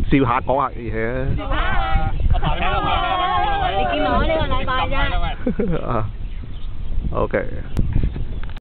笑下講下嘢。 你見我呢個禮拜啫。 啊，OK。